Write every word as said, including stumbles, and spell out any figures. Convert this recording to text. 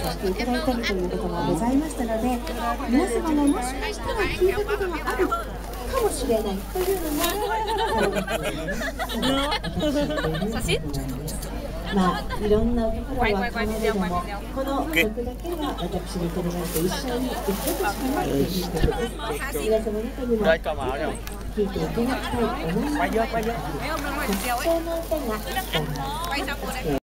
していただいたりということがございましたので、皆様ももしかしたら聞いたことがあるかもしれないというのも写真まあいろんなところは可能でも、この曲だけは私の友達と一緒に一曲しかないという曲です。皆様方にも聴いていただきたいと思います。特徴の歌があります。